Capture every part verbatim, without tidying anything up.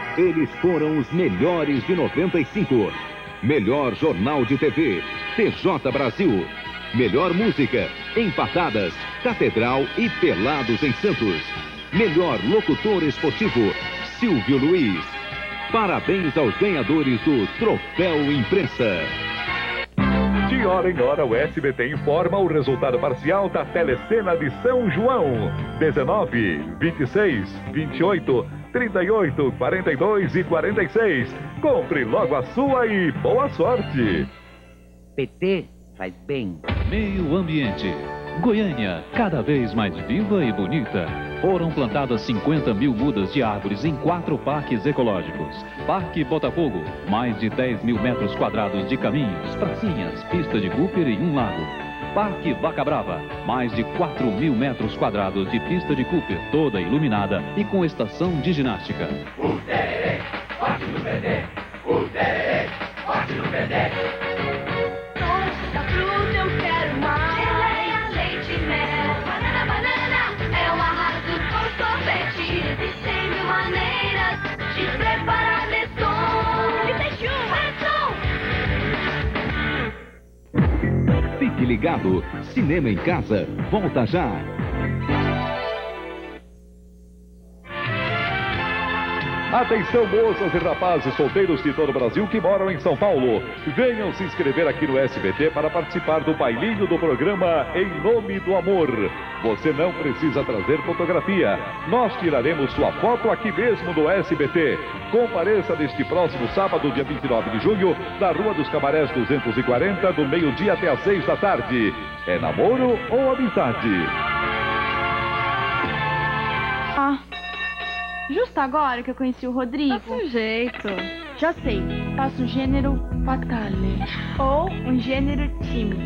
Eles foram os melhores de noventa e cinco. Melhor Jornal de T V, T J Brasil. Melhor Música, Empatadas, Catedral e Pelados em Santos. Melhor Locutor Esportivo, Silvio Luiz. Parabéns aos ganhadores do Troféu Imprensa. De hora em hora, o S B T informa o resultado parcial da Telecena de São João. dezenove, vinte e seis, vinte e oito, trinta e oito, quarenta e dois e quarenta e seis. Compre logo a sua e boa sorte. P T faz bem. Meio Ambiente. Goiânia, cada vez mais viva e bonita. Foram plantadas cinquenta mil mudas de árvores em quatro parques ecológicos. Parque Botafogo, mais de dez mil metros quadrados de caminhos, pracinhas, pista de Cooper e um lago. Parque Vaca Brava, mais de quatro mil metros quadrados de pista de Cooper, toda iluminada e com estação de ginástica. O tererê, forte no P T. O tererê, forte no P T. Doce da fruta eu quero mais. Geleia, leite, mel, banana, banana. É o arraso com sorvete. Existem mil maneiras de preparar Neston. E deixa um Fique ligado, Cinema em Casa, volta já. Atenção, moças e rapazes solteiros de todo o Brasil que moram em São Paulo. Venham se inscrever aqui no S B T para participar do bailinho do programa Em Nome do Amor. Você não precisa trazer fotografia. Nós tiraremos sua foto aqui mesmo no S B T. Compareça neste próximo sábado, dia vinte e nove de junho, na Rua dos Camarés duzentos e quarenta, do meio-dia até às seis da tarde. É namoro ou amizade? Ah... Justo agora que eu conheci o Rodrigo. Tá com jeito. Já sei, faço um gênero fatale. Ou um gênero tímido.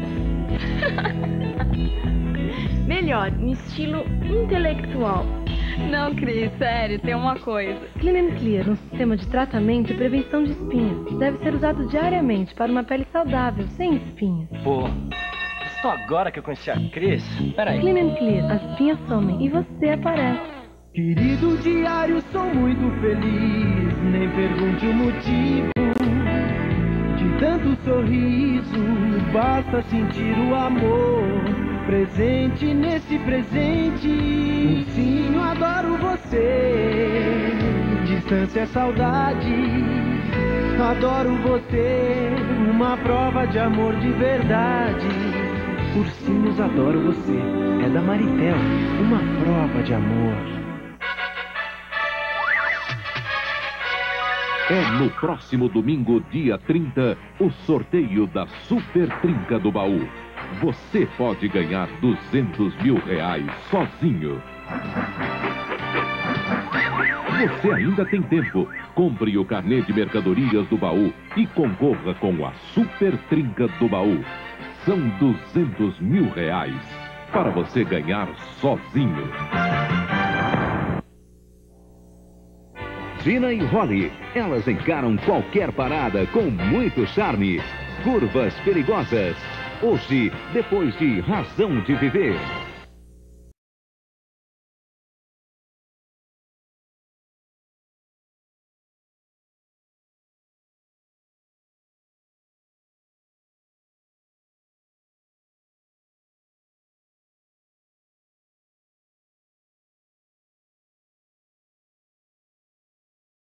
Melhor, um estilo intelectual. Não, Cris, sério, tem uma coisa. Clean and Clear, um sistema de tratamento e prevenção de espinhas. Deve ser usado diariamente para uma pele saudável, sem espinhas. Pô, só agora que eu conheci a Cris? Peraí. Clean and Clear, as espinhas somem e você aparece. Querido diário, sou muito feliz, nem pergunte o motivo. De tanto sorriso, basta sentir o amor presente nesse presente. Ursinho, adoro você. Distância é saudade. Adoro você. Uma prova de amor de verdade. Ursinhos, adoro você. É da Maritel. Uma prova de amor. É no próximo domingo, dia trinta, o sorteio da Super Trinca do Baú. Você pode ganhar duzentos mil reais sozinho. Você ainda tem tempo. Compre o carnê de mercadorias do baú e concorra com a Super Trinca do Baú. São duzentos mil reais para você ganhar sozinho. Gina e Holly, elas encaram qualquer parada com muito charme. Curvas perigosas. Hoje, depois de Razão de Viver.